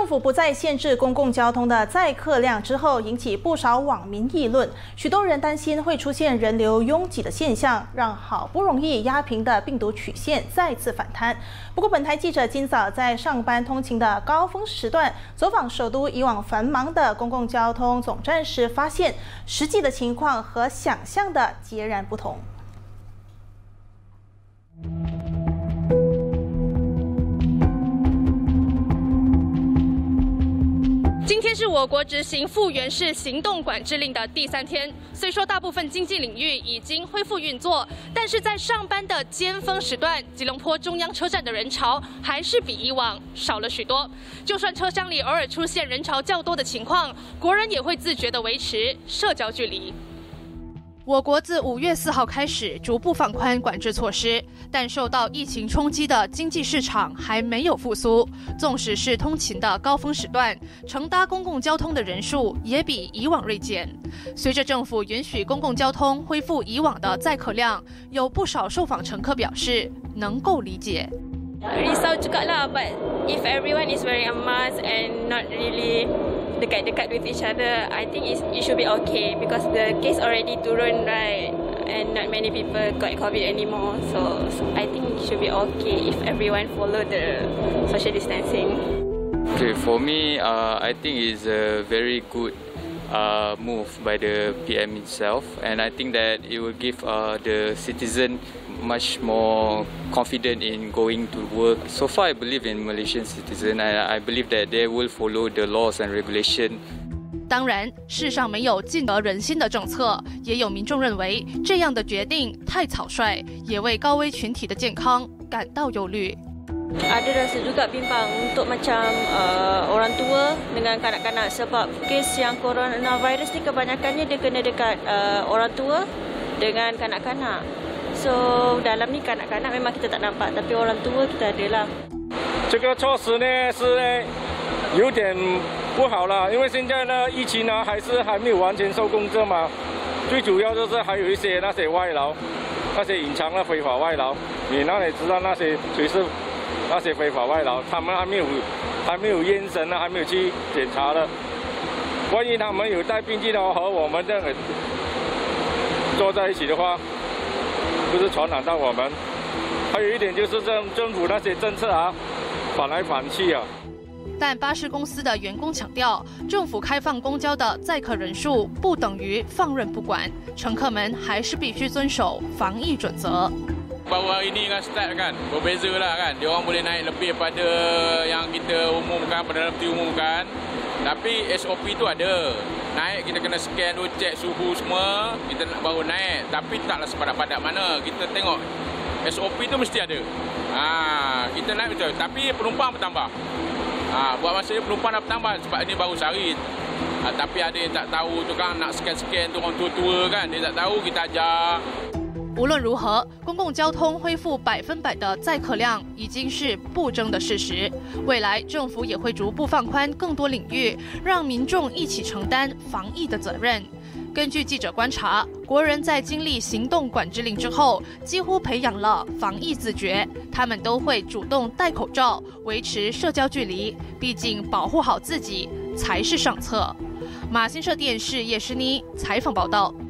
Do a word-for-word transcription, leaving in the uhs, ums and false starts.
政府不再限制公共交通的载客量之后，引起不少网民议论。许多人担心会出现人流拥挤的现象，让好不容易压平的病毒曲线再次反弹。不过，本台记者今早在上班通勤的高峰时段，走访首都以往繁忙的公共交通总站时，发现实际的情况和想象的截然不同。 今天是我国执行复原式行动管制令的第三天。虽说大部分经济领域已经恢复运作，但是在上班的尖峰时段，吉隆坡中央车站的人潮还是比以往少了许多。就算车厢里偶尔出现人潮较多的情况，国人也会自觉地维持社交距离。 我国自五月四号开始逐步放宽管制措施，但受到疫情冲击的经济市场还没有复苏。纵使是通勤的高峰时段，乘搭公共交通的人数也比以往锐减。随着政府允许公共交通恢复以往的载客量，有不少受访乘客表示能够理解。 Risau juga lah, but if everyone is wearing a mask and not really dekat-dekat with each other, I think it's, it should be okay because the case already turun, right? And not many people got COVID anymore, so, so I think it should be okay if everyone follow the social distancing. Okay, for me, uh, I think it's a very good uh, move by the P M itself, and I think that it will give uh, the citizen much more confident in going to work. So far, I believe in Malaysian citizen. I, I believe that they will follow the laws and regulation. 当然，世上没有尽得人心的政策，也有民众认为这样的决定太草率，也为高危群体的健康感到忧虑。 Ada rasa juga bimbang untuk macam uh, orang tua dengan kanak-kanak sebab kes yang coronavirus ni kebanyakannya dia kena dekat uh, orang tua dengan kanak-kanak. So dalam ni kanak-kanak memang kita tak nampak, tapi orang tua kita ada lah. 这个措施呢是有点不好了，因为现在呢疫情呢还是还没有完全受控制嘛。最主要就是还有一些那些外劳，那些隐藏的非法外劳，你哪里知道那些谁是那些非法外劳？他们还没有还没有验身呢，还没有去检查的。万一他们有带病菌的话，和我们这样坐在一起的话。 就是传染到我们，还有一点就是政政府那些政策啊，反来反去啊。 但巴士公司的员工强调，政府开放公交的载客人数不等于放任不管，乘客们还是必须遵守防疫准则。 Baru hari ini kan start kan, berbeza lah kan. Dia orang boleh naik lebih pada yang kita umumkan, pada dalam umumkan. Tapi S O P tu ada. Naik kita kena scan dulu, cek suhu semua, kita nak baru naik. Tapi taklah sepadat-padat mana. Kita tengok S O P tu mesti ada. Ha, kita naik betul. Tapi penumpang bertambah. Ha, buat masa ni penumpang dah bertambah sebab ini baru sehari. Ha, tapi ada yang tak tahu tu kan nak scan-scan tu orang tua-tua kan. Dia tak tahu kita ajar. 无论如何，公共交通恢复百分百的载客量已经是不争的事实。未来政府也会逐步放宽更多领域，让民众一起承担防疫的责任。根据记者观察，国人在经历行动管制令之后，几乎培养了防疫自觉，他们都会主动戴口罩，维持社交距离。毕竟保护好自己才是上策。马新社电视叶诗妮采访报道。